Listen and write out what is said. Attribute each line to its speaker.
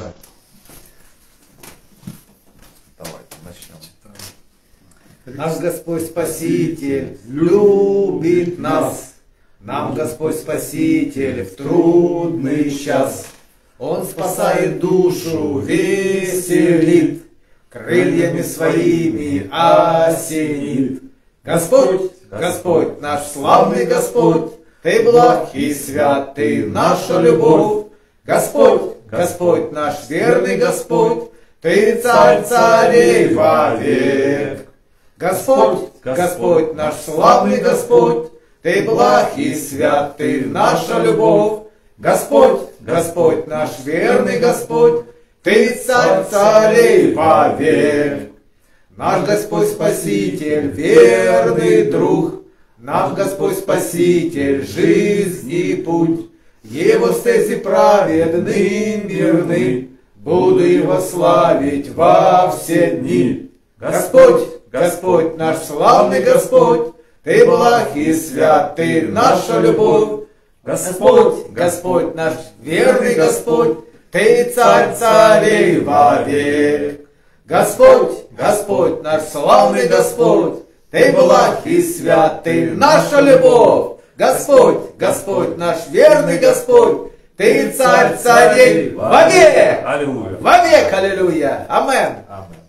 Speaker 1: Давайте начнем.
Speaker 2: Наш Господь Спаситель любит нас, нам Господь Спаситель в трудный час. Он спасает душу, веселит, крыльями своими осенит. Господь, Господь, наш славный Господь, Ты благ и свят, Ты наша любовь. Господь, Господь, наш верный Господь, Ты царь царей вовек. Господь, Господь, наш славный Господь, Ты благ и свят, Ты наша любовь. Господь, Господь, наш верный Господь, Ты царь царей вовек. Наш Господь Спаситель, верный друг, наш Господь Спаситель, жизни путь. Его стези праведны, мирны, буду Его славить во все дни. Господь, Господь, наш славный Господь, Ты благ и свят, Ты наша любовь. Господь, Господь, наш верный Господь, Ты царь царей вовек. Господь, Господь, наш славный Господь, Ты благ и свят, Ты наша любовь. Господь, Господь, наш верный Господь, Ты царь царей вовек.
Speaker 1: Аллилуйя.
Speaker 2: Вовек, аллилуйя. Амен.
Speaker 1: Аминь.